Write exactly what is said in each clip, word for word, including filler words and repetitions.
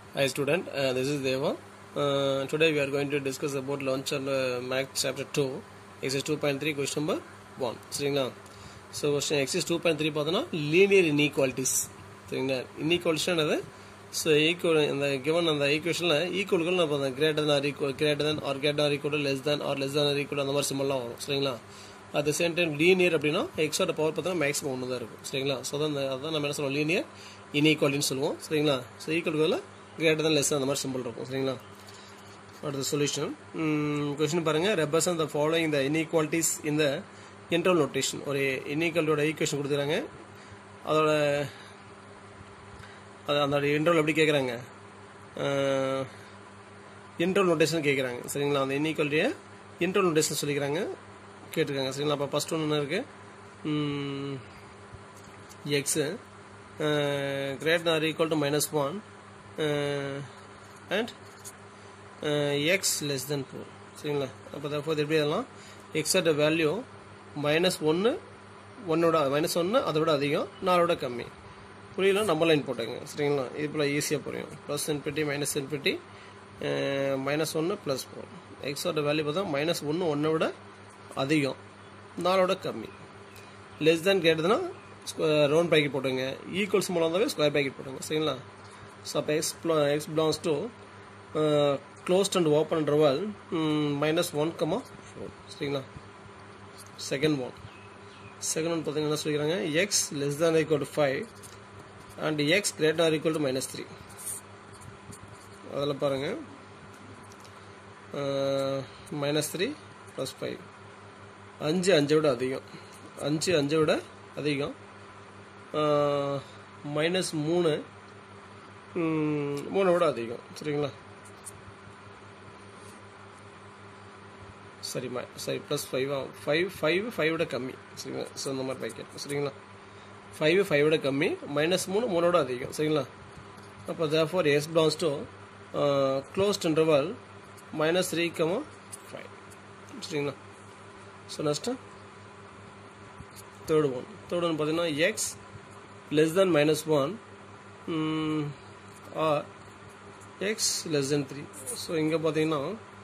Hi student, uh, this is Deva. Uh, today we are going to discuss about launch and uh, Math chapter two, exercise two point three, question number one. சரிங்களா? So question exercise two point three பார்த்தோன்னா linear inequalities. சரிங்களா? Inequalities என்னது? So equal இந்த given அந்த equationல equalகள் நம்ம அந்த greater than or equal greater than or greater than or equal to less than or less than or equal அந்த மாதிரி சிம்பல்லாம் வரும். சரிங்களா? At the same time linear அப்படின்னா x ஓட பவர் பார்த்தோன்னா மேக்ஸிமம் ஒன்று தான் இருக்கும். சரிங்களா? ஸோ அதான் அதான் நம்ம என்ன சொல்லுவோம் linear inequalityன்னு சொல்லுவோம். சரிங்களா? ஸோ ஈக்குவல்களை greater than less than அந்த மாதிரி சிம்பிள் இருக்கும். சரிங்களா? அடுத்த சொல்யூஷன் கொஸ்டின் பாருங்க. represent the following the inequalities in the interval notation. ஒரு இன்இக்வாலிட்டியோட ஈக்குவேஷன் கொடுத்துறாங்க. அதோட அந்த இன்டர்வல் எப்படி கேட்குறாங்க, இன்டர்வல் நோட்டேஷன் கேட்குறாங்க. சரிங்களா? அந்த இன்இக்வாலிட்டியை இன்டர்வல் நோட்டேஷன் சொல்லிக்கிறாங்க கேட்டிருக்காங்க. சரிங்களா? அப்போ ஃபர்ஸ்ட் ஒன்று என்ன இருக்குது, x greater than or equal to minus one uh, and uh, x less than four. சரிங்களா? அப்போ therefore எப்படி எல்லாம் x at வேல்யூ மைனஸ் ஒன்று ஒன்னோட மைனஸ் ஒன்று அதை விட அதிகம் நாலோட கம்மி. புரியல, நம்ம லைன் போட்டாங்க. சரிங்களா? இது போல் ஈஸியாக புரியும். Plus infinity minus infinity minus ஒன்று ப்ளஸ் ஃபோர். எக்ஸோட வேல்யூ பார்த்தா மைனஸ் ஒன்று ஒன்றை விட அதிகம் நாலோட கம்மி. லெஸ் தேன் கேட்டதுன்னா ரவுண்ட் பேக்கெட் போட்டுங்க. ஈக்குவல்ஸ் மூலம் இருந்தாவே ஸ்கொயர் பேக்கெட் போட்டுங்க. சரிங்களா? ஸோ அப்போ x x belongs to closed and open interval minus one comma four. சரிங்களா? செகண்ட் ஒன் செகண்ட் ஒன் பார்த்தீங்கன்னா என்ன சொல்லிக்கிறாங்க, x less than equal to five and x greater or equal to minus three. அதில் பாருங்கள் minus three plus five. அஞ்சு அஞ்சை விட அதிகம், அஞ்சு அஞ்சை விட அதிகம். மைனஸ் மூணு மூணை விட அதிகம். சரிங்களா? சரி மை சரி plus five five five five விட கம்மி. சரிங்களா? ஸோ இந்த மாதிரி பேக்கெட். சரிங்களா? ஃபைவ் ஃபைவ் விட கம்மி, மைனஸ் மூணு மூணோட அதிகம். சரிங்களா? அப்போ therefore s belongs to closed interval minus three comma five. சரிங்களா? So next third one third one பார்த்தீங்கன்னா x less than minus one or x less than three. So இங்கே பார்த்தீங்கன்னா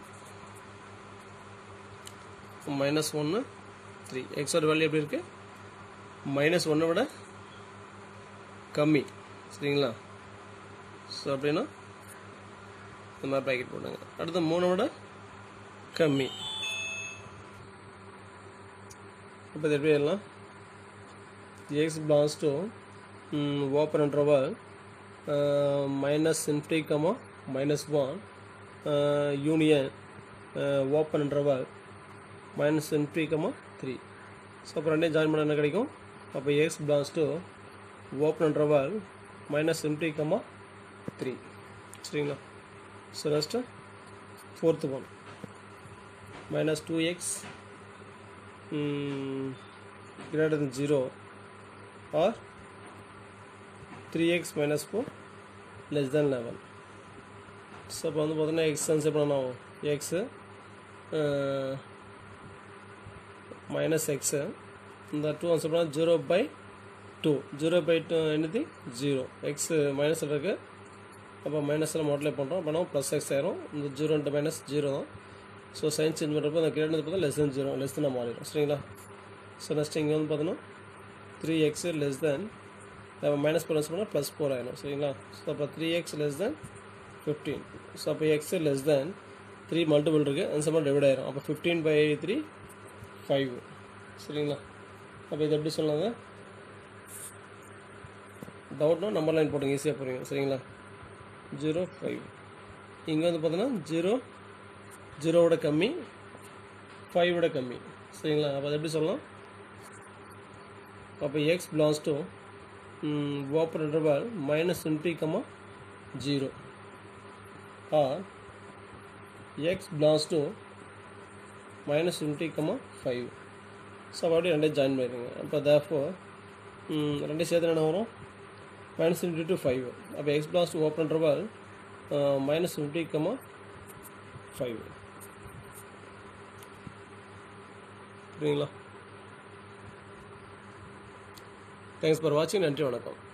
மைனஸ் ஒன்று த்ரீ. எக்ஸோட வேல்யூ எப்படி இருக்குது, மைனஸ் ஒன்றை விட கம்மி. சரிங்களா? ஸோ அப்படின்னா இந்த மாதிரி பேக்கெட் போட்டாங்க. அடுத்து மூணை விட கம்மி. இப்போ இது எப்படி எல்லாம் x belongs to open interval minus infinity comma minus one union open interval minus infinity comma three. So அப்போ ரெண்டையும் ஜாயின் பண்ண என்ன கிடைக்கும், அப்போ x belongs to open interval minus infinity comma three. சரிங்களா? So next fourth one minus two x greater than zero or three x minus four less than eleven. So அப்போ வந்து பார்த்தீங்கன்னா எக்ஸ் கன்செப்ட் பண்ணணும். X minus x இந்த two concept பண்ணால் zero by two. Zero by two என்னது zero. X minus இருக்குது, அப்போ மைனஸில் மோட்டிலே பண்ணுறோம். அப்போ நம்ம ப்ளஸ் எக்ஸ் ஆயிரும். இந்த ஜீரோ இன்ட்டு மைனஸ் ஜீரோ தான். ஸோ சைன் சேஞ்ச் பண்ணுறப்போ அந்த கிரேட் பார்த்தா லெஸ் தென் ஜீரோ லெஸ் தான் மாறிடும். சரிங்களா? ஸோ நெக்ஸ்ட் இங்கே வந்து பார்த்தோன்னா த்ரீ எக்ஸு லெஸ் தென் அப்போ மைனஸ் ப்ளஸ் பண்ணால் ப்ளஸ் ஃபோர் ஆயிடும். சரிங்களா? ஸோ அப்போ three x less than fifteen. So அப்போ x less than three multiple இருக்குது, அந்த சம்பளம் டிவைட் ஆயிரும். அப்போ ஃபிஃப்டீன் பை த்ரீ ஃபைவ். சரிங்களா? அப்போ இது எப்படி சொன்னாங்க, டவுட்னா நம்பர் லைன் போட்டுங்க, ஈஸியாக புரியும். சரிங்களா? Zero five. இங்கே வந்து பார்த்தோன்னா ஜீரோ ஜீரோவோட கம்மி, ஃபைவ் விட கம்மி. சரிங்களா? அப்போ அது எப்படி சொல்லலாம், அப்போ x belongs to open interval minus infinity comma zero or x belongs to minus infinity comma five. So அப்படி ரெண்டையும் ஜாயின் பண்ணிடுங்க. அப்போ therefore ரெண்டையும் சேர்த்து என்ன வரும், மைனஸ் இன்ஃபினிட்டி டு ஃபைவ். அப்போ x belongs to open interval minus infinity comma five. புரியுங்களா? தேங்க்ஸ் ஃபார் வாட்சிங். நன்றி, வணக்கம்.